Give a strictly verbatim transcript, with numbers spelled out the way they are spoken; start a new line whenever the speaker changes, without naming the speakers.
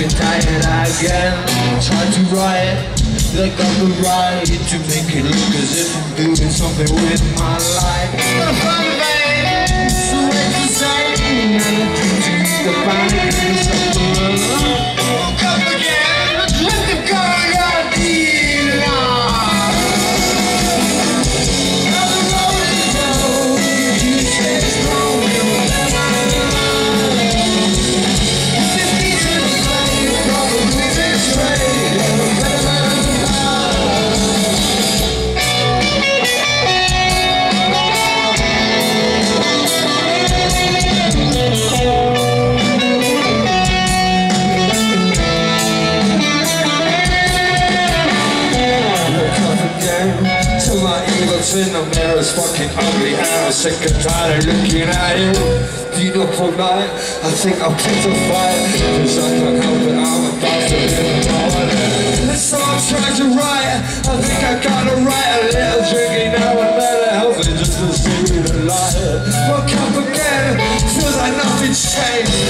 and tired again. Try to write like I'm the right to make it look as if I'm doing something with my life. But I'm fun, babe, so it's the same. And I dream to use the body to do something. Woke up again, I dreamt of going out deep. Now the road is low, if you stay strong, you'll never know. If it beats in the sun, you'll probably be straight. You'll never know. To my evil twin, the mirror's fucking ugly and I'm sick and tired of looking at you. Do you know for mine? I think I'll pick the fight, cause I can't help it, I'm a bastard in the morning. And so I'm trying to write, I think I gotta write a little drinking now and then to help me just to see the light. Woke up again, feels like nothing's changed.